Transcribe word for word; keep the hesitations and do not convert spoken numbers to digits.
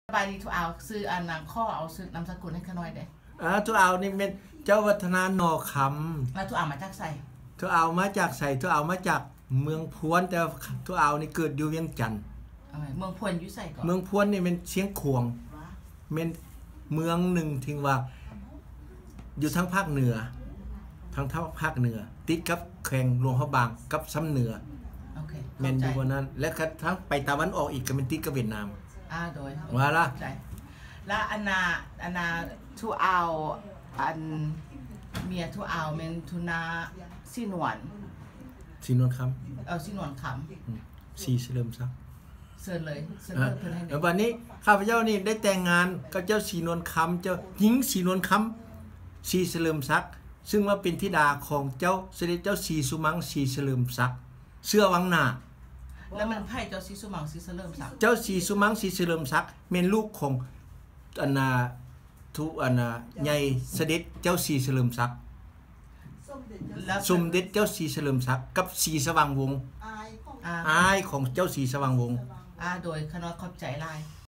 บายดีทุกเอาซื้ออันนางข้อเอาซื้อนำสกุลให้ขน้อยได้อ่าทุเอานี่เป็นเจ้าวัฒนาหนอคำแล้วทุกเอามาจากใส่ทุเอามาจากใส่ทุเอามาจากเมืองพวนแต่ทุเอานี่เกิดอยู่เวียงจันทน์เมืองพวนอยู่ใส่ก่อนเมืองพวนนี่เป็นเชียงขวงเป็นเมืองหนึ่งที่ว่าอยู่ทั้งภาคเหนือทั้งทั้งภาคเหนือติดกับแข่งหลวงพระบางกับซ้ำเหนือเมนอยู่บนนั้นและทั้งไปตะวันออกอีกก็เป็นติดกับเวียดนามอ่าโดยว่าละแล้วอันนาอันนาทุเอาอันเมียทุเอาเมนทุนาสีนวลสีนวลคำเอาสีนวลคำสีเสริมซักเชิญเลยเชิญเลยเพื่อนให้แล้ววันนี้ข้าพเจ้านี่ได้แต่งงานกับเจ้าสีนวลคำเจ้าหญิงสีนวลคำสีเสริมซักซึ่งว่าเป็นธิดาของเจ้าเสด็จเจ้าสีสุมังสีเสริมซักเสื้อวังหน้าแล้วมันไพ่เจ้าสีสุมังสีเสริมซักเจ้าสีสุมังสีเสริมซักเป็นลูกของอันนาทุอันนาใหญ่เสด็จเจ้าสีเสริมซักสมเด็จเจ้าสีเสริมซักกับสีสว่างวงศ์อายของเจ้าสีสว่างวงศ์อ่าโดยคณะขอบใจลาย